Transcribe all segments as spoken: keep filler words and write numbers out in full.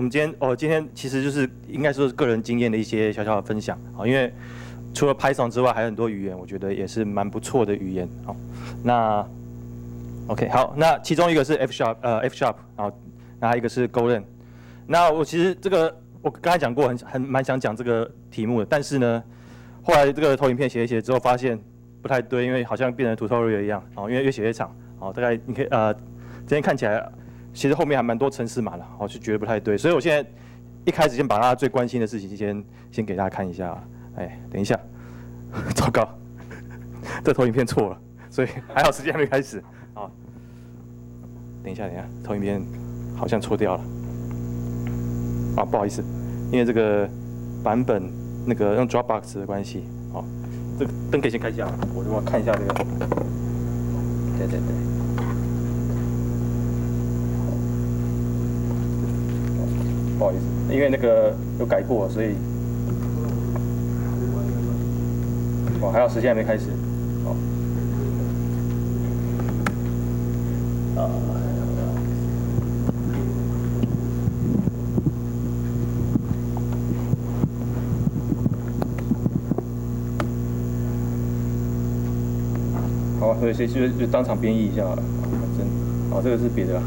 我们今天哦，今天其实就是应该说是个人经验的一些小小的分享啊，因为除了 Python 之外，还有很多语言，我觉得也是蛮不错的语言。好，那 OK 好，那其中一个是 F Sharp， 呃 F Sharp， 好，那还有一个是 Golang。那我其实这个我刚才讲过，很很蛮想讲这个题目的，但是呢，后来这个投影片写一写之后，发现不太对，因为好像变成 tutorial 一样，哦，因为越写越长，哦，大概你可以呃，今天看起来其实后面还蛮多程式码了，我就觉得不太对，所以我现在一开始先把大家最关心的事情先先给大家看一下。哎，等一下，糟糕，这投影片错了，所以还好时间还没开始。好，等一下，等一下，投影片好像错掉了。啊，不好意思，因为这个版本那个用 Dropbox 的关系。好，这个灯可以先开一下，我我看一下这个。对对对。不好意思，因为那个有改过，所以。哦，还有时间还没开始，好，啊，好，所以所以就就当场编译一下好了，反正，好，这个是别的啦，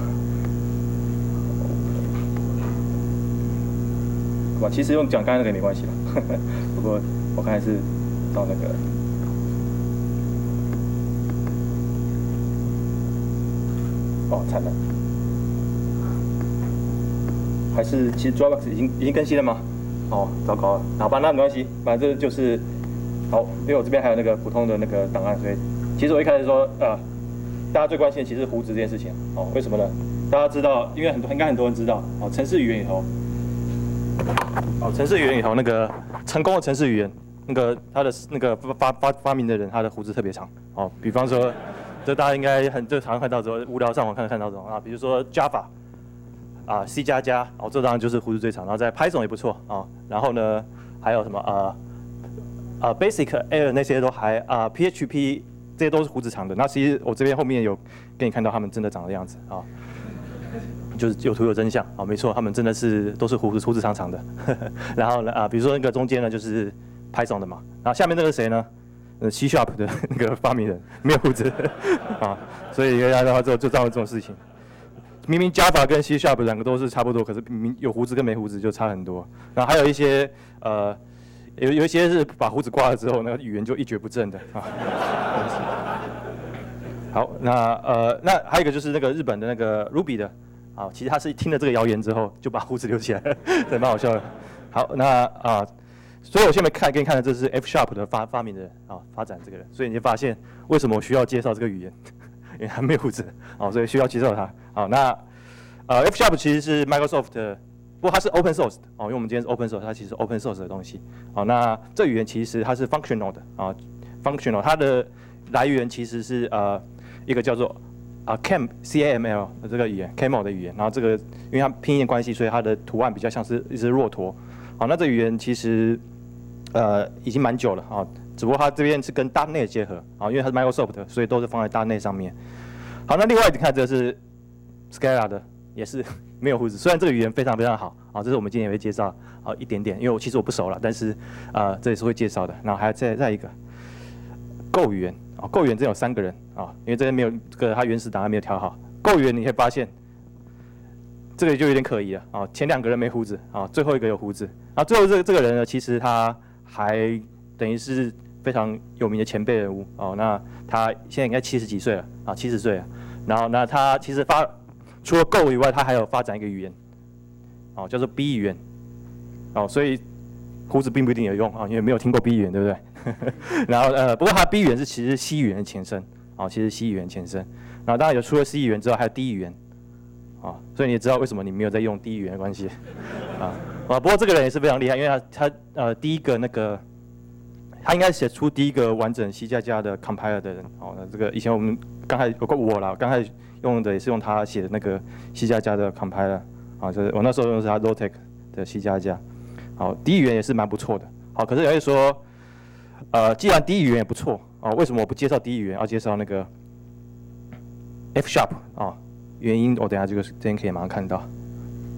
好吧，其实用讲刚才那个也没关系啦，不过我看还是。到那个，哦，惨了，还是其实 Dropbox 已经已经更新了吗？哦，糟糕了，好吧，那没关系，反正就是好，因为我这边还有那个普通的那个档案，所以其实我一开始说，呃，大家最关心的其实是胡子这件事情，哦，为什么呢？大家知道，因为很多应该很多人知道，哦，程式语言里头，哦，程式语言里头那个成功的程式语言。那个他的那个发发发明的人，他的胡子特别长哦。比方说，这大家应该很就常看到，之后无聊上网看看到这种啊。比如说 Java 啊 ，C 加加，哦，这当然就是胡子最长。然后在 Python 也不错啊。然后呢，还有什么呃呃 Basic、Air 那些都还啊 ，P H P 这些都是胡子长的。那其实我这边后面有给你看到他们真的长的样子啊，就是有图有真相啊，没错，他们真的是都是胡子胡子长长的。然后呢啊，比如说那个中间呢就是。Python 的嘛，然后下面那个谁呢？呃 ，C Sharp 的那个发明人没有胡子啊，所以大家就就造成这种事情。明明 Java 跟 C Sharp 两个都是差不多，可是明明有胡子跟没胡子就差很多。然后还有一些呃，有有一些是把胡子刮了之后，那个语言就一蹶不振的啊。好，那呃，那还有一个就是那个日本的那个 Ruby 的啊，其实他是听了这个谣言之后就把胡子留起来了，对，蛮好笑的。好，那啊。所以我现在看给你看的，这是 F Sharp 的发发明人啊，发展这个人，所以你就发现为什么我需要介绍这个语言，因为他没有胡子啊，所以需要介绍他。好，那呃 F Sharp 其实是 Microsoft 的，不过它是 Open Source 的哦，因为我们今天是 Open Source， 它其实是 Open Source 的东西。好，那这语言其实它是 functional 的啊 ，functional 它的来源其实是呃一个叫做啊 C A M C A M L 的这个语言 C A M L 的语言，然后这个因为它拼音关系，所以它的图案比较像是一只骆驼。好，那这语言其实。呃，已经蛮久了啊，只不过它这边是跟 .dot net 结合啊，因为它是 Microsoft 的，所以都是放在 .dot net 上面。好，那另外你看这是 Scala 的，也是没有胡子。虽然这个语言非常非常好啊，这是我们今天也会介绍啊一点点，因为我其实我不熟了，但是啊这也是会介绍的。然后还有再再一个 Go 语言啊 ，Go 语言真有三个人啊，因为这边没有这个它原始档案没有调好。Go 语言你会发现。这个就有点可疑了啊！前两个人没胡子啊，最后一个有胡子。啊，最后这个这个人呢，其实他还等于是非常有名的前辈人物哦。那他现在应该七十几岁了啊，七十岁了。然后那他其实发除了 Go 以外，他还有发展一个语言，哦，叫做 B 语言。哦，所以胡子并不一定有用啊，因为没有听过 B 语言，对不对？然后呃，不过它 B 语言是其实 C 语言的前身啊，其实 C 语言前身。然后当然有除了 C 语言之外，还有 D 语言。啊，所以你也知道为什么你没有在用第一语言的关系，啊啊！不过这个人也是非常厉害，因为他他呃第一个那个，他应该写出第一个完整 C 加加的 compiler 的人。哦，那这个以前我们刚才有过我啦，刚才用的也是用他写的那个 C 加加的 compiler， 啊，就是我那时候用的是他 Lotek 的 C 加加。好，第一语言也是蛮不错的。好，可是有人说，呃，既然第一语言也不错，啊，为什么我不介绍第一语言，要介绍那个 F Sharp 啊？原因我等一下这个这边可以马上看到。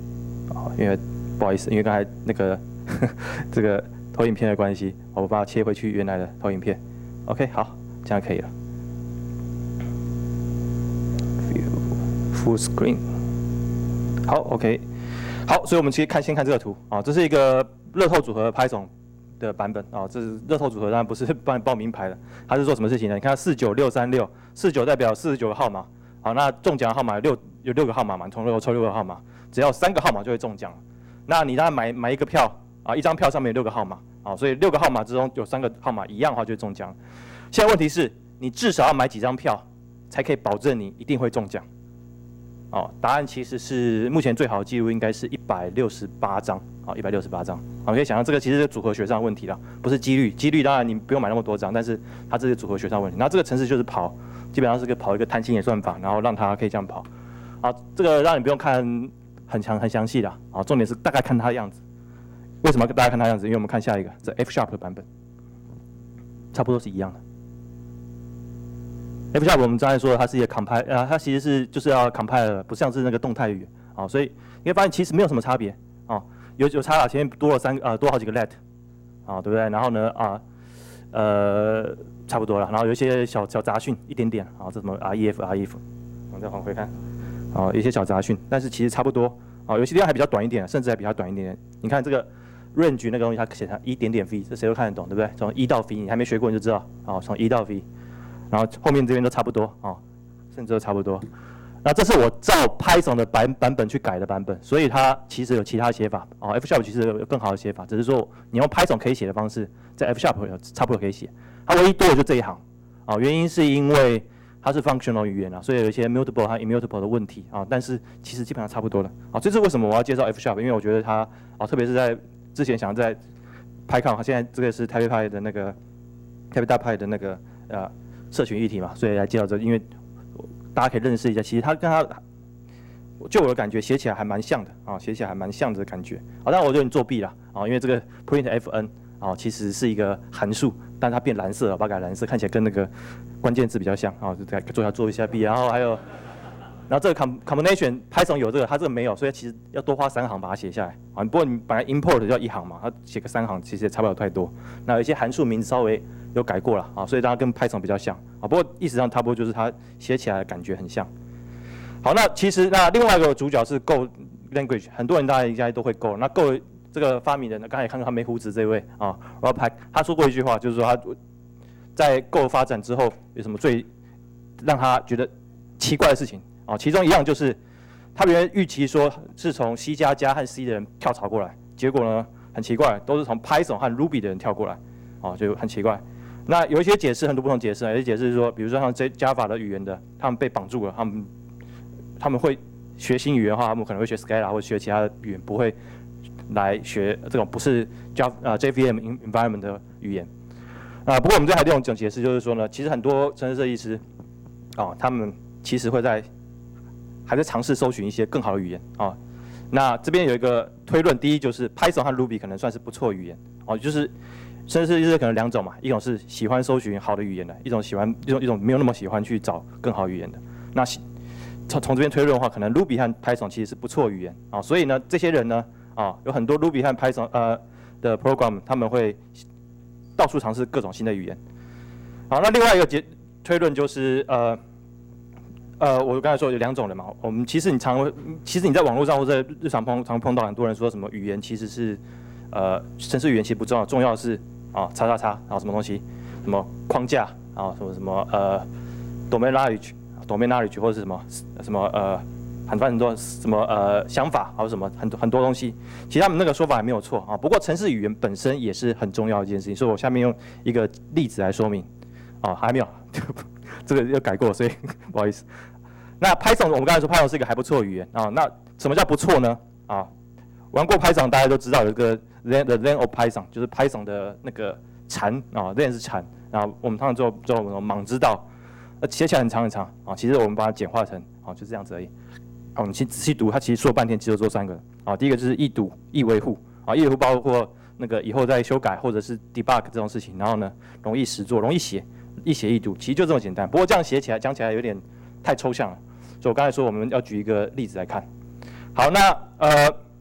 哦，因为不好意思，因为刚才那个这个投影片的关系，我把它切回去原来的投影片。OK， 好，这样可以了。Full screen。好 ，OK， 好，所以我们其实看先看这个图啊，这是一个乐透组合 Python 的版本啊，这是乐透组合，当然不是报报名牌的，它是做什么事情呢？你看四九六三六，四九代表四十九个号码，好，那中奖号码有六有六个号码嘛，从六抽六个号码，只要三个号码就会中奖。那你当然买买一个票啊，一张票上面有六个号码啊，所以六个号码之中有三个号码一样的话就会中奖。现在问题是你至少要买几张票才可以保证你一定会中奖？哦，答案其实是目前最好的记录应该是一百六十八张啊，一百六十八张。好，可以想象这个其实是组合学上的问题了，不是几率。几率当然你不用买那么多张，但是它这是组合学上的问题。然后这个程式就是跑，基本上是个跑一个贪心演算法，然后让它可以这样跑。啊，这个让你不用看很详很详细的啊，重点是大概看它的样子。为什么大家看它的样子？因为我们看下一个，这 F sharp 的版本，差不多是一样的。F sharp 我们刚才说的，它是一个 compile， 啊，它其实是就是要 compile， 不像是那个动态语言啊，所以你会发现其实没有什么差别啊，有有差了，前面多了三呃多好几个 let， 啊，对不对？然后呢啊呃差不多了，然后有一些小小杂讯一点点啊，这什么 ref ref， 我们再往回看，啊，有一些小杂讯，但是其实差不多啊，有些地方还比较短一点，甚至还比较短一点点。你看这个 range 那个东西，它写成一点点 v， 这谁都看得懂，对不对？从一到 v， 你还没学过你就知道啊，从一到 v。然后后面这边都差不多啊、哦，甚至都差不多。那这是我照 Python 的版版本去改的版本，所以它其实有其他写法啊、哦。F sharp 其实有更好的写法，只是说你用 Python 可以写的方式，在 F sharp 有差不多可以写。它唯一多的就这一行啊、哦，原因是因为它是 functional 语言啊，所以有一些 mutable 和 immutable 的问题啊、哦。但是其实基本上差不多了啊、哦。这是为什么我要介绍 F sharp， 因为我觉得它啊、哦，特别是在之前想在 PyCon， 现在这个是 Taipei Pi 的那个 Taipei 大派的那个呃。社群议题嘛，所以来介绍这，因为大家可以认识一下，其实它跟它，就我的感觉写起来还蛮像的啊，写起来还蛮像的感觉。好，但我有点作弊了啊，因为这个 printfn 啊其实是一个函数，但它变蓝色了，把它改蓝色，看起来跟那个关键字比较像啊，就再做一下做一下弊，然后还有，然后这个 combination Python 有这个，它这个没有，所以其实要多花三行把它写下来啊。不过你本来 import 就要一行嘛，它写个三行其实也差不了太多。那有一些函数名字稍微有改过了啊，所以它跟 Python 比较像啊。不过意思上差不多就是它写起来的感觉很像。好，那其实那另外一个主角是 Go language， 很多人大家应该都会 Go。那 Go 这个发明人，刚才也看到他没胡子这位啊 ，Rob Pack， 他说过一句话，就是说他在 Go 发展之后有什么最让他觉得奇怪的事情啊？其中一样就是他原来预期说是从 C 加加和 C 的人跳槽过来，结果呢很奇怪，都是从 Python 和 Ruby 的人跳过来，啊，就很奇怪。那有一些解释，很多不同解释，有些解释是说，比如说像 Java 的语言的，他们被绑住了，他们他们会学新语言的话，他们可能会学 Scala 或者学其他的语言，不会来学这种不是 Java 啊 J V M environment 的语言。啊，不过我们这还有一种解释，就是说呢，其实很多程式设计师啊，他们其实会在还在尝试搜寻一些更好的语言啊。那这边有一个推论，第一就是 Python 和 Ruby 可能算是不错语言哦，就是程式设计师可能两种嘛，一种是喜欢搜寻好的语言的，一种喜欢一种一种没有那么喜欢去找更好语言的。那从从这边推论的话，可能 Ruby 和 Python 其实是不错语言啊，所以呢，这些人呢啊，有很多 Ruby 和 Python 呃的 program， 他们会到处尝试各种新的语言。好，那另外一个结推论就是呃。呃，我刚才说有两种人嘛，我们其实你常，其实你在网络上或者日常碰常碰到很多人说什么语言其实是，呃，程式语言其实不重要，重要的是啊，叉叉叉，然后什么东西，什么框架啊，什么什么呃 ，domain knowledge，domain knowledge 或者是什么什么呃，很多很多什么呃想法，还有什么很多很多东西，其实他们那个说法也没有错啊。不过程式语言本身也是很重要的一件事情，所以我下面用一个例子来说明，啊，还没有。这个又改过，所以不好意思。那 Python 我们刚才说 Python 是一个还不错的语言啊。那什么叫不错呢？啊，玩过 Python 大家都知道有一个 len the len of Python， 就是 Python 的那个蝉啊 ，len 是蝉，然后我们通常做做什么蟒之道，呃，写起来很长很长啊。其实我们把它简化成啊，就这样子而已。好，你去仔细读，它其实说了半天，其实做三个啊。第一个就是易读、易维护啊，易维护包括那个以后再修改或者是 debug 这种事情，然后呢，容易实作，容易写。一写一读，其实就这么简单。不过这样写起来、讲起来有点太抽象了，所以我刚才说我们要举一个例子来看。好，那呃，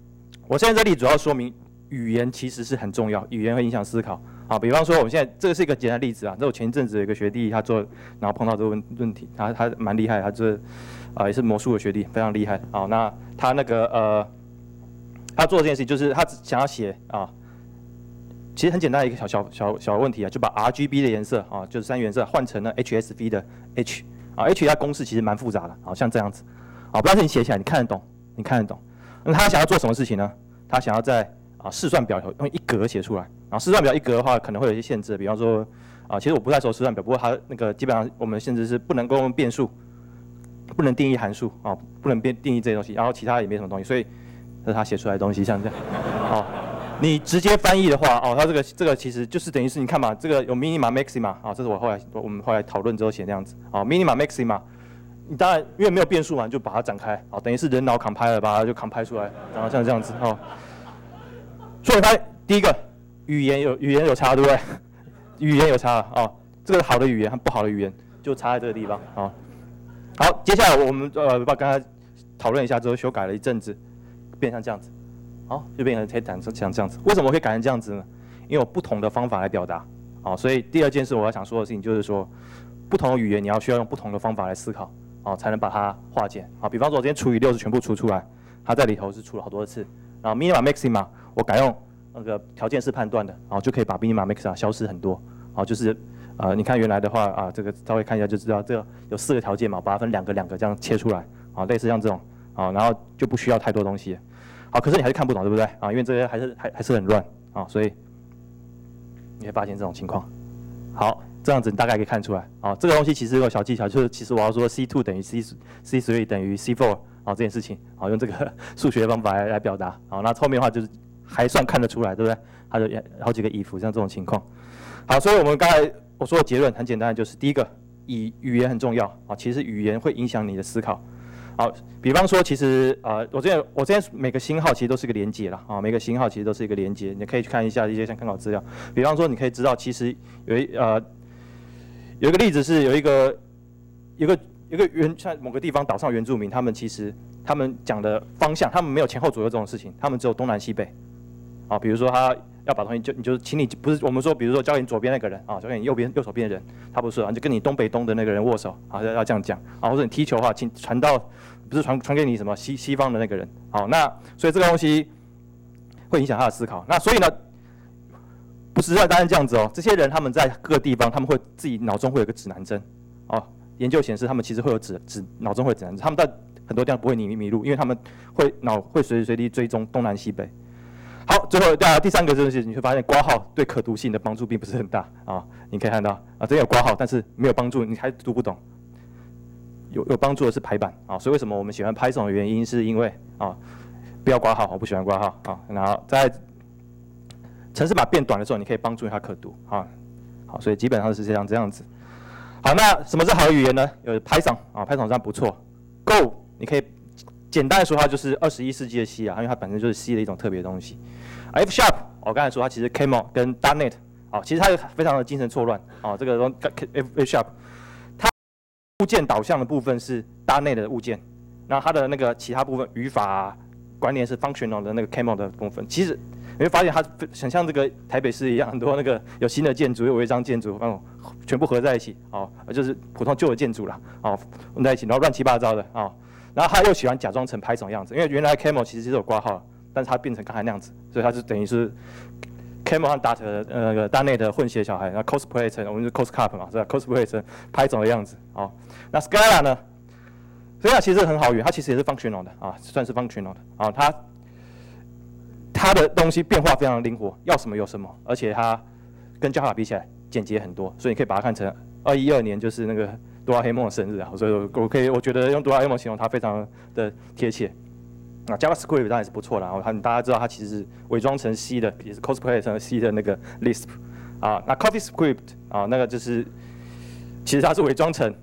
我现在这里主要说明语言其实是很重要，语言会影响思考。好，比方说我们现在这个是一个简单的例子啊，这我前一阵子有一个学弟他做，然后碰到这个问问题，他他蛮厉害，他这啊、呃、也是魔术的学弟，非常厉害。好，那他那个呃，他做这件事情就是他想要写啊，其实很简单的一个小小小小问题啊，就把 R G B 的颜色啊，就是三原色换成了 H S V 的 H 啊 ，H 它公式其实蛮复杂的，好像这样子，啊，不知道是你写起来你看得懂，你看得懂。那他想要做什么事情呢？他想要在啊试算表用一格写出来，然后试算表一格的话可能会有一些限制，比方说啊，其实我不太熟试算表，不过它那个基本上我们的限制是不能够用变数，不能定义函数啊，不能变定义这些东西，然后其他也没什么东西，所以这是他写出来的东西，像这样，啊，你直接翻译的话，哦，它这个这个其实就是等于是你看嘛，这个有 minima maxima 啊，这是我后来我们后来讨论之后写那样子，啊 minima maxima。你当然因为没有变数嘛，就把它展开，好，等于是人脑 compile 把它就 compile 出来，然后像这样子，哦。所以它第一个语言有语言有差，对不对？语言有差啊、哦，这个好的语言和不好的语言就差在这个地方啊、哦。好，接下来我们呃把刚才讨论一下之后修改了一阵子，变成这样子，好，就变成可以改成像这样子。为什么可以改成这样子呢？因为有不同的方法来表达，好，所以第二件事我要想说的事情就是说，不同的语言你要需要用不同的方法来思考。哦，才能把它化简。好，比方说我今天除以六是全部除出来，它在里头是除了好多次。然后 minima maxima 我改用那个条件式判断的，然后就可以把 minima maxima 消失很多。好，就是呃，你看原来的话啊，这个稍微看一下就知道，这个有四个条件嘛，把它分两个两个这样切出来，啊，类似像这种，啊，然后就不需要太多东西。好，可是你还是看不懂，对不对？啊，因为这些还是还还是很乱啊，所以你会发现这种情况。好。这样子你大概可以看出来，啊，这个东西其实有小技巧，就是其实我要说 C 二 等于 C C 三 等于 C 四 啊这件事情，啊用这个数学方法来来表达，啊那后面的话就是还算看得出来，对不对？它就好几个 if 像这种情况。好，所以我们刚才我说的结论很简单，就是第一个，以语言很重要，啊，其实语言会影响你的思考。好，比方说，其实呃，我这边我这边每个星号其实都是一个连结啦，啊，每个星号其实都是一个连结，你可以去看一下一些像参考资料。比方说，你可以知道，其实有一呃有一个例子是有一个有一个有一个原像某个地方岛上原住民，他们其实他们讲的方向，他们没有前后左右这种事情，他们只有东南西北。啊，比如说他要把东西就你就请你不是我们说，比如说交给你左边那个人啊，交给你右边右手边的人，他不是啊，就跟你东北东的那个人握手啊，要要这样讲啊，或者你踢球的话，请传到不是传传给你什么西西方的那个人，好，那所以这个东西会影响他的思考。那所以呢，不是单单这样子哦，这些人他们在各个地方，他们会自己脑中会有个指南针哦。研究显示，他们其实会有指指脑中会有指南针，他们在很多地方不会迷迷路，因为他们会脑会随时随地追踪东南西北。好，最后啊第三个就是你会发现括号对可读性的帮助并不是很大啊，你可以看到啊，这有括号，但是没有帮助，你还读不懂。有有帮助的是排版啊，所以为什么我们喜欢 Python 的原因是因为啊，不要括号，我不喜欢括号啊，然后在程式码变短的时候，你可以帮助它可读啊，好，所以基本上是这样这样子。好，那什么是好的语言呢？有 Python 啊 ，Python 上不错 ，Go 你可以。简单的说，它就是二十一世纪的 C 啊，因为它本身就是 C 的一种特别的东西。F Sharp， 我刚才说它其实 Camel 跟 .dot net 啊，其实它非常的精神错乱啊。这个 F Sharp， 它物件导向的部分是 .dot net 的物件，那它的那个其他部分语法、啊、观念是 functional 的那个 Camel 的部分。其实你会发现它很像这个台北市一样，很多那个有新的建筑，有违章建筑，哦，全部合在一起，哦，就是普通旧的建筑啦，哦，混在一起，然后乱七八糟的，哦。然后他又喜欢假装成Python样子，因为原来 Camel 其实是有括号，但是他变成刚才那样子，所以他就等于是 Camel 和 Dart 呃那个 .dot net 的混血小孩，那 cosplay 成我们是 coscarp 嘛，是吧 ？cosplay 成 Python 的样子，哦。那 Scala 呢 ？Scala 其实很好语，它其实也是 functional 的啊，算是 functional 的啊，它它的东西变化非常灵活，要什么有什么，而且它跟 Java 比起来简洁很多，所以你可以把它看成二一二年就是那个。哆啦 A 梦的生日啊，所以我可以，我觉得用哆啦 A 梦形容它非常的贴切。啊 ，JavaScript 当然也是不错啦，然后它大家知道它其实是伪装成 C 的，也是 cosplay 成 C 的那个 Lisp 啊。那 CoffeeScript 啊，那个就是其实它是伪装成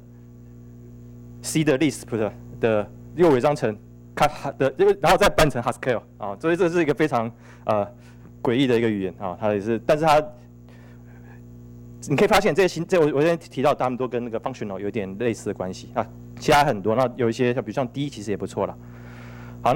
C 的 Lisp 的的，又伪装成它的，然后再搬成 Haskell 啊，所以这是一个非常呃诡异的一个语言啊，它也是，但是它。你可以发现这些新，这我我之前提到，他们都跟那个 functional 有点类似的关系啊。其他很多，那有一些，比如像 D 其实也不错啦。好，那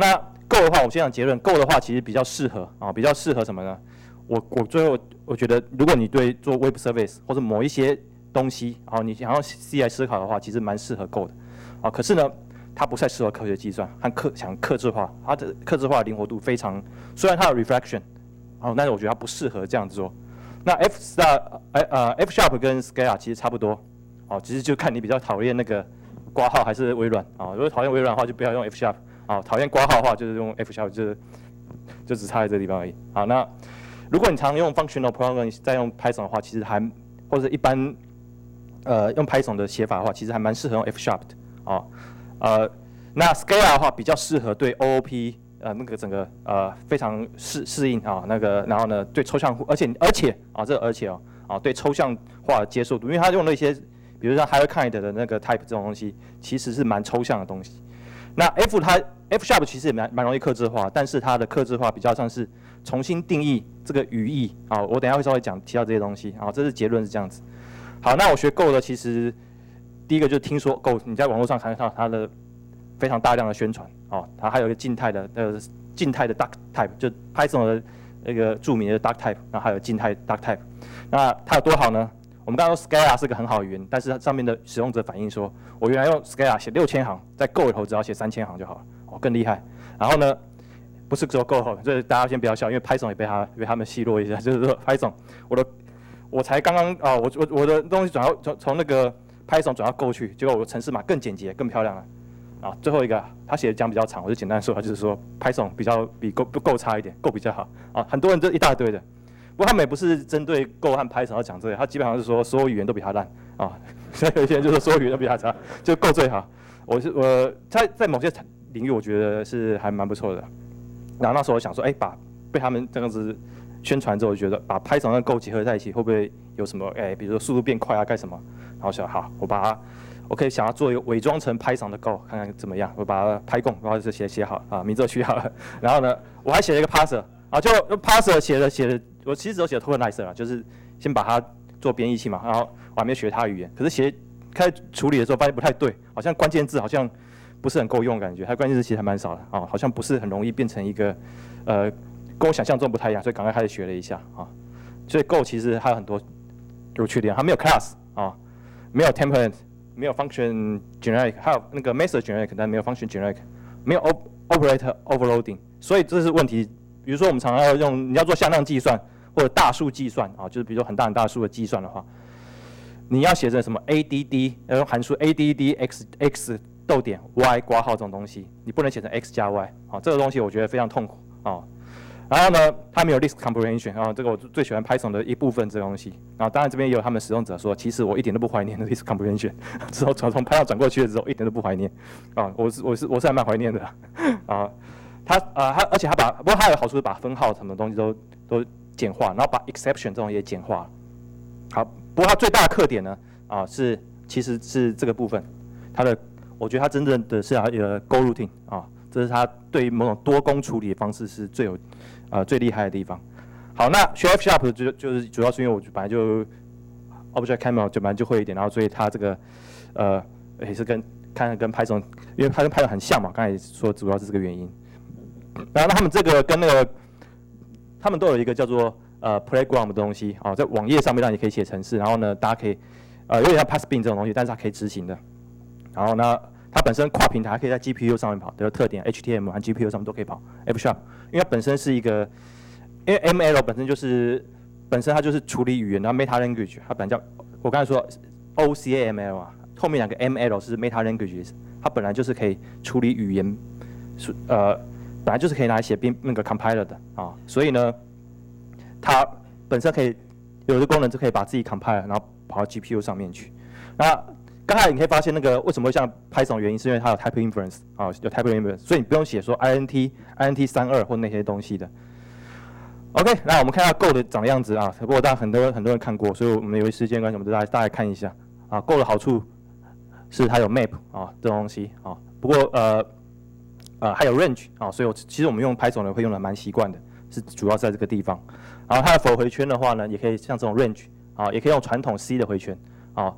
Go 的话，我先讲结论。Go 的话，其实比较适合啊，比较适合什么呢？我我最后我觉得，如果你对做 Web Service 或者某一些东西，然后你想要 C 来思考的话，其实蛮适合 Go 的啊。可是呢，它不太适合科学计算和客想客制化，它的客制化的灵活度非常，虽然它有 reflection， 哦，但是我觉得它不适合这样子做。那 F star 呃呃 F sharp 跟 Scala 其实差不多，哦，其实就看你比较讨厌那个括号还是微软啊。如果讨厌微软的话，就不要用 F sharp 啊；讨厌括号的话，就是用 F sharp， 就是就只差在这个地方而已。好，那如果你常用 functional programming 在用 Python 的话，其实还或者一般呃用 Python 的写法的话，其实还蛮适合用 F sharp 的啊。呃，那 Scala 的话比较适合对 O O P。呃，那个整个呃非常适适应啊，那个然后呢，对抽象，而且而且啊，这个而且哦啊，对抽象化的接受度，因为它用了一些，比如说 higher kind 的那个 type 这种东西，其实是蛮抽象的东西。那 F 它 F sharp 其实也蛮蛮容易客制化，但是它的客制化比较像是重新定义这个语义啊，我等一下会稍微讲提到这些东西啊，这是结论是这样子。好，那我学 Go 的其实第一个就是听说 Go， 你在网络上看到它的非常大量的宣传。哦，它还有一个静态的，呃，静态的 duck type， 就 Python 的那个著名的 duck type， 然后还有静态 duck type。那它有多好呢？我们刚刚说 Scala 是个很好的语言，但是它上面的使用者反映说，我原来用 Scala 写六千行，在 Go 里头只要写三千行就好了，哦，更厉害。然后呢，不是只有 Go 好，所以大家先不要笑，因为 Python 也被他被他们奚落一下，就是说 Python， 我的我才刚刚啊，我我我的东西转到从从那个 Python 转到 Go 去，结果我的程式码更简洁、更漂亮了。啊，最后一个他写的讲比较长，我就简单说，就是说 Python 比较比 Go 不 Go 差一点 ，Go 比较好啊。很多人这一大堆的，不过他们也不是针对 Go 和 Python 要讲这个，他基本上是说所有语言都比他烂啊。所以有些人就说所有语言都比他差，就 Go 最好。我是我在在某些领域我觉得是还蛮不错的。然后那时候我想说，哎、欸，把被他们这样子宣传之后，我觉得把 Python 和 Go 结合在一起，会不会有什么哎、欸，比如说速度变快啊，干什么？然后想好，我把它。我可以想要做一个伪装成 Python 的 Go， 看看怎么样。我把它拍供，然后就写写好啊，名字都取好了。然后呢，我还写了一个 parser 啊，就 parser 写的写的，我其实只有写 tokenizer 啦，就是先把它做编译器嘛。然后我还没学它的语言，可是写开始处理的时候发现不太对，好像关键字好像不是很够用，感觉它关键字其实还蛮少的啊，好像不是很容易变成一个呃跟我想象中不太一样，所以赶快开始学了一下啊。所以 Go 其实还有很多有缺点，它没有 class 啊，没有 template。没有 function generic， 还有那个 method generic， 但没有 function generic， 没有 operator overloading， 所以这是问题。比如说我们常常要用，你要做向量计算或者大数计算啊，就是比如说很大很大数的计算的话，你要写成什么 add， 要用函数 add x x 逗点 y 括号这种东西，你不能写成 x 加 y 啊，这个东西我觉得非常痛苦啊。然后呢，它没有 list comprehension 啊，这个我最喜欢 Python 的一部分这个东西。然后当然这边也有他们使用者说，其实我一点都不怀念 list comprehension， 之后从从 Python 转过去的时候一点都不怀念啊，我是我是我是还蛮怀念的啊。它啊它而且它把不过它有好处是把分号什么东西都都简化，然后把 exception 这种也简化。好，不过它最大的特点呢啊是其实是这个部分，它的我觉得它真正的是它的 Go routine 啊，这是它对于某种多工处理的方式是最有。呃，最厉害的地方。好，那学 F sharp 就就是主要是因为我本来就 Object Camel 就本来就会一点，然后所以它这个呃也是跟看跟 Python， 因为它跟 Python 很像嘛，刚才说主要是这个原因。然后他们这个跟那个他们都有一个叫做呃 Playground 的东西啊，在网页上面让你可以写程式，然后呢大家可以呃有点像 Passbin 这种东西，但是它可以执行的。然后呢，它本身跨平台可以在 G P U 上面跑，这个特点 H T M L 和 G P U 上面都可以跑 F sharp。因为它本身是一个，因为 M L 本身就是本身它就是处理语言，然后 meta language 它本来叫我刚才说 O C A M L 啊，后面两个 M L 是 meta languages， 它本来就是可以处理语言，呃，本来就是可以拿来写编那个 compiler 的啊，所以呢，它本身可以有的功能就可以把自己 compiler， 然后跑到 G P U 上面去。那刚才你可以发现那个为什么会像 Python 原因，是因为它有 type inference 啊，有 type inference， 所以你不用写说 int int 三二或那些东西的。OK， 那我们看一下 Go 的长的样子啊，不过大家很多很多人看过，所以我们由于时间关系，我们就大概大概看一下啊。Go 的好处是它有 map 啊这种东西啊，不过呃呃还有 range 啊，所以我其实我们用 Python 呢会用的蛮习惯的，是主要在这个地方。然后它的 for 回圈的话呢，也可以像这种 range 啊，也可以用传统 C 的回圈啊。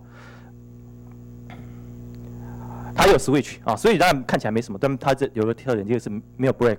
它有 switch 啊，所以当然看起来没什么，但它这有个特点就是没有 break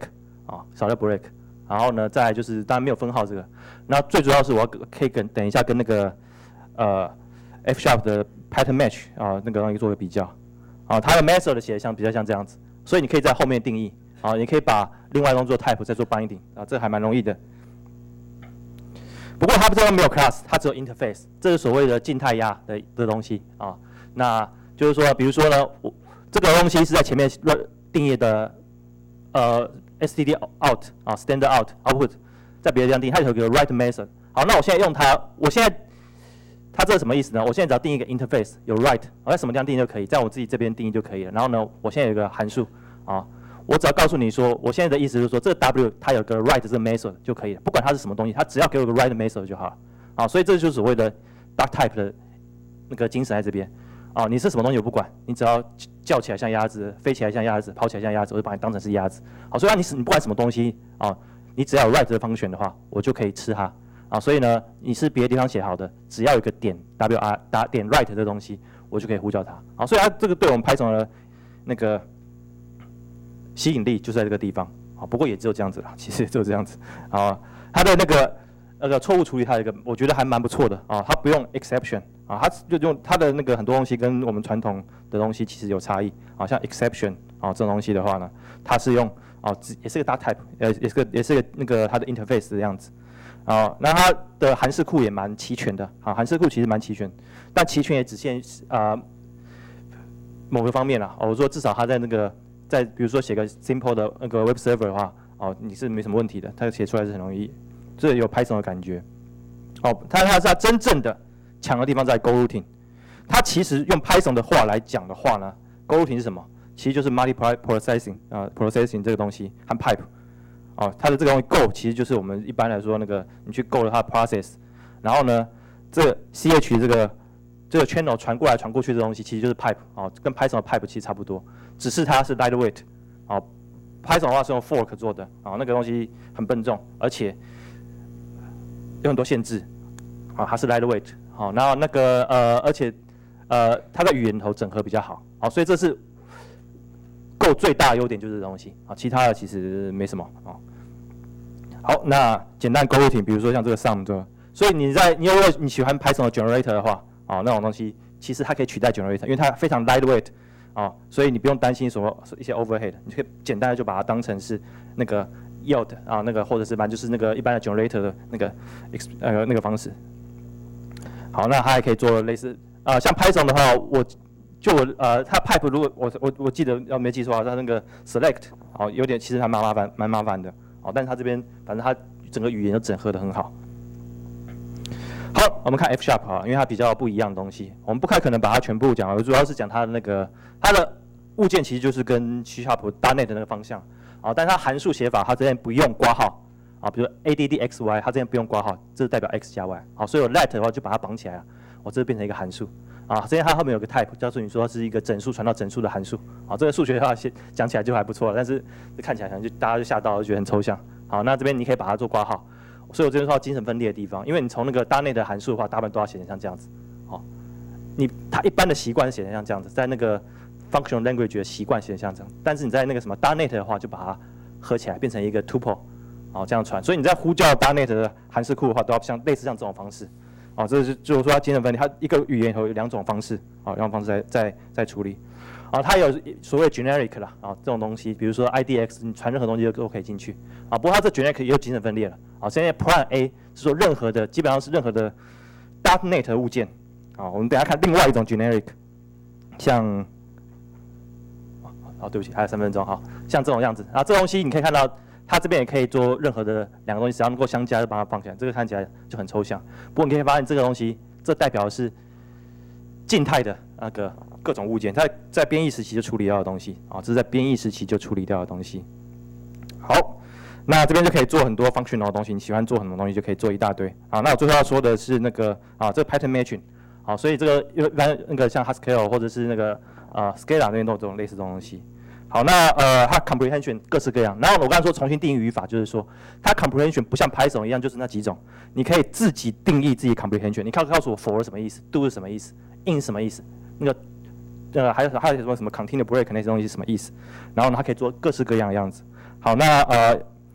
啊，少掉 break。然后呢，再来就是当然没有分号这个。那最主要是我要可以跟等一下跟那个呃 F sharp 的 pattern match 啊那个东西做个比较。啊，它的 method 的写得像比较像这样子，所以你可以在后面定义。啊，你可以把另外一种做 type 再做 binding 啊，这还蛮容易的。不过它这边没有 class， 它只有 interface， 这是所谓的静态压的的东西啊。那就是说，比如说呢，我这个东西是在前面定义的呃 S T D out 啊 standard out output， 在别的地方定义，它有个 write method。好，那我现在用它，我现在它这是什么意思呢？我现在只要定一个 interface 有 write， 我在什么地方定义就可以，在我自己这边定义就可以了。然后呢，我现在有一个函数啊。我只要告诉你说，我现在的意思就是说，这个 W 它有个 write 这个 method 就可以了，不管它是什么东西，它只要给我个 write method 就好了。啊，所以这就是所谓的 duck type 的那个精神在这边。啊，你是什么东西我不管，你只要叫起来像鸭子，飞起来像鸭子，跑起来像鸭子，我就把你当成是鸭子。好，所以你是你不管什么东西啊，你只要有 write 的方选的话，我就可以吃它。啊，所以呢，你是别的地方写好的，只要有个点 W R 打点 write 这东西，我就可以呼叫它。好，所以它这个对我们 Python 的那个吸引力就在这个地方啊，不过也只有这样子啦，其实也只有这样子啊。它的那个那个错误处理，它有一个我觉得还蛮不错的啊，它不用 exception 啊，它就用它的那个很多东西跟我们传统的东西其实有差异啊，像 exception 啊这种东西的话呢，它是用啊也是个 data type， 呃也是个也是个那个它的 interface 的样子啊，那它的函式库也蛮齐全的啊，函式库其实蛮齐全，但齐全也只限啊某个方面啦，我说至少它在那个。在比如说写个 simple 的那个 web server 的话，哦，你是没什么问题的，它写出来是很容易，这有 Python 的感觉。哦，它它是它真正的强的地方在 Goroutine， 它其实用 Python 的话来讲的话呢 ，Goroutine 是什么？其实就是 multiply processing 啊、呃、，processing 这个东西和 pipe， 哦，它的这个东西 Go 其实就是我们一般来说那个你去 Go 了它的 process， 然后呢，这个 ch 这个这个 channel 传过来传过去的东西其实就是 pipe 哦，跟 Python 的 pipe 其实差不多。只是它是 lightweight， 啊 ，Python 的话是用 fork 做的，啊，那个东西很笨重，而且有很多限制，啊，它是 lightweight， 好，然后那个呃，而且呃，它在语言头整合比较好，好，所以这是 Go 最大的优点就是这东西，啊，其他的其实没什么，啊。好，那简单 Goroutine， 比如说像这个 sum 对吧？所以你在你如果你喜欢 Python 的 generator 的话，啊，那种东西其实它可以取代 generator， 因为它非常 lightweight。啊，所以你不用担心什么一些 overhead， 你可以简单的就把它当成是那个 yield 啊，那个或者是反正就是那个一般的 generator 的那个呃那个方式。好，那它还可以做类似啊、呃，像 Python 的话，我就我呃，它 pipe 如果我我我记得要没记错啊，它那个 select 啊，有点其实还蛮麻烦蛮麻烦的哦，但是它这边反正它整个语言都整合得很好。好，我们看 F sharp 啊，因为它比较不一样的东西，我们不太可能把它全部讲完，主要是讲它的那个它的物件其实就是跟 C sharp .NET 的那个方向啊，但是它函数写法它这边不用括号啊，比如 addxy 它这边不用括号，这是代表 x 加 y 啊，所以我 let 的话就把它绑起来了，我这变成一个函数啊，这边它后面有个 type， 叫做你说它是一个整数传到整数的函数啊，这个数学的话先讲起来就还不错了，但是看起来可能就大家就吓到了，就觉得很抽象。好，那这边你可以把它做括号。所以我这边说到精神分裂的地方，因为你从那个大内的函数的话，大部分都要写成像这样子，哦，你它一般的习惯写成像这样子，在那个 functional language 的习惯写成像这样，但是你在那个什么 .NET 的话，就把它合起来变成一个 tuple， 哦，这样传。所以你在呼叫 .NET 的函式库的话，都要像类似像这种方式，哦，这是就是说它精神分裂，它一个语言有两种方式，哦，两种方式在在在处理。啊，它有所谓 generic 啦，啊，这种东西，比如说 I D X， 你传任何东西都可以进去，啊，不过它这 generic 也有精神分裂了，啊，现在 Plan A 是说任何的，基本上是任何的 .NET 的物件，啊，我们等一下看另外一种 generic， 像，哦，对不起，还有三分钟，哈，像这种样子，啊，这东西你可以看到，它这边也可以做任何的两个东西，只要能够相加就把它放起来，这个看起来就很抽象，不过你可以发现这个东西，这代表的是静态的那个。各种物件，它在编译时期就处理掉的东西啊，这是在编译时期就处理掉的东西。好，那这边就可以做很多 functional 的东西，你喜欢做很多东西就可以做一大堆啊。那我最后要说的是那个啊，这个 pattern matching 啊，所以这个一般那个像 Haskell 或者是那个呃 Scala 那边都有这种类似这种东西。好，那呃它 comprehension 各式各样。然后我刚才说重新定义语法，就是说它 comprehension 不像 Python 一样，就是那几种，你可以自己定义自己 comprehension。你告告诉我 for 是什么意思 ，do 是什么意思 ，in 是什么意思，那个。呃，还有还有什么什么 continue break 那些东西是什么意思？然后呢，它可以做各式各样的样子。好，那呃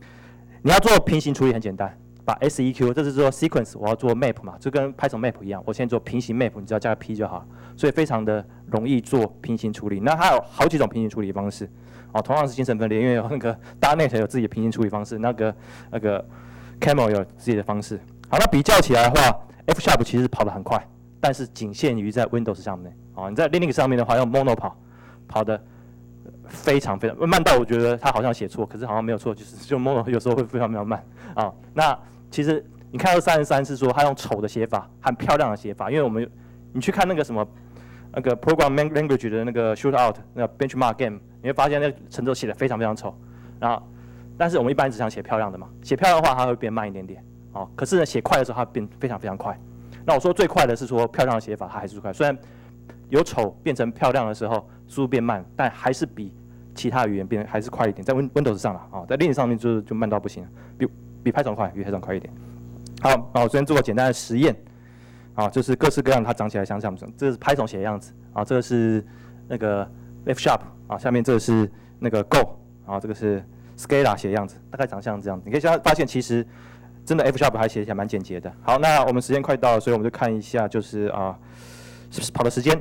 你要做平行处理很简单，把 S E Q 这是说 sequence 我要做 map 嘛，就跟 Python map 一样，我现在做平行 map， 你只要加个 p 就好了，所以非常的容易做平行处理。那它有好几种平行处理方式，哦，同样是精神分裂，因为有那个 .NET 有自己的平行处理方式，那个那个 Camel 有自己的方式。好，那比较起来的话 ，F Sharp 其实跑得很快，但是仅限于在 Windows 上面。哦，你在 Linux 上面的话，用 Mono 跑，跑的非常非常慢到我觉得它好像写错，可是好像没有错，就是就 Mono 有时候会非常非常慢啊。那其实你看到三十三是说它用丑的写法和漂亮的写法，因为我们你去看那个什么那个 Program Language 的那个 Shootout 那个 Benchmark Game， 你会发现那个程度写的非常非常丑。然后，但是我们一般只想写漂亮的嘛，写漂亮的话它会变慢一点点。哦，可是呢，写快的时候它变非常非常快。那我说最快的是说漂亮的写法，它还是最快。虽然由丑变成漂亮的时候速度变慢，但还是比其他语言变还是快一点。在 Win Windows 上了啊、哦，在 Linux 上面就就慢到不行了，比比 Python 快，比 Python 快一点。好，那我昨天做过简单的实验，啊，就是各式各样它长起来像像什么？这个是 Python 写的样子啊，这个是那个 F Sharp 啊，下面这个是那个 Go 啊，这个是 Scala 写的样子，大概长像这样子。你可以现在发现其实。真的 F Sharp 还写起来蛮简洁的。好，那我们时间快到了，所以我们就看一下，就是啊，是不是跑的时间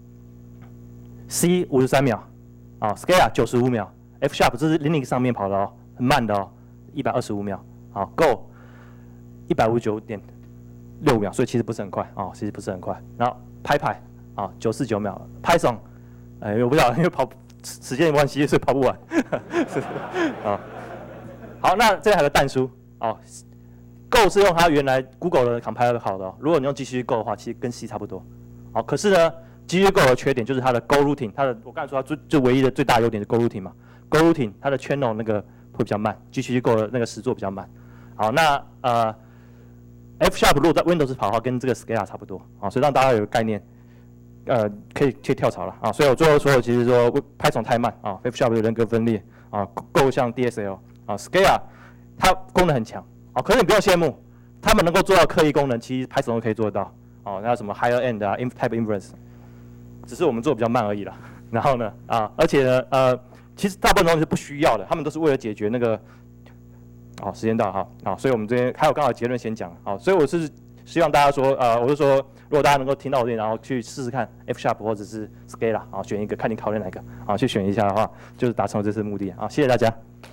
？C 五十三秒，啊 ，Scala 九十五秒 ，F Sharp 这是 Linux 上面跑的哦，很慢的哦，一百二十五秒。好 ，Go 一百五十九点六秒，所以其实不是很快啊、哦，其实不是很快。然后 Python 啊，九四九秒 ，Python， 哎，我不知道，因为跑时间的关系，所以跑不完。啊，好，那这边还有个但书哦。Go 是用它原来 Google 的 compiler 好的、哦，如果你用 G C Go 的话，其实跟 C 差不多。好，可是呢 ，G C Go 的缺点就是它的 Go routing， 它的我刚才说它最最唯一的最大优点是 Go routing 嘛 ，Go routing 它的 channel 那个会比较慢 ，G C Go 的那个实作比较慢。好，那呃 F Sharp 如果在 Windows 跑的话，跟这个 Scala 差不多。好，所以让大家有个概念，呃，可以可以跳槽了啊。所以我最后说的其实说 Python 太慢啊 ，F Sharp 有人格分裂啊 ，Go 像 D S L 啊 ，Scala 它功能很强。哦，可是你不要羡慕，他们能够做到刻意功能，其实 Python 都可以做得到。哦，那什么 higher end 啊 ，type inference， 只是我们做比较慢而已啦。然后呢，啊，而且呢，呃，其实大部分东西是不需要的，他们都是为了解决那个。好，时间到哈，好，所以我们这边还有刚好结论先讲。好，所以我是希望大家说，呃，我是说，如果大家能够听到我这里，然后去试试看 F Sharp 或者是 Scala，啊，选一个，看你考虑哪个，啊，去选一下的话，就是达成了这次目的啊，谢谢大家。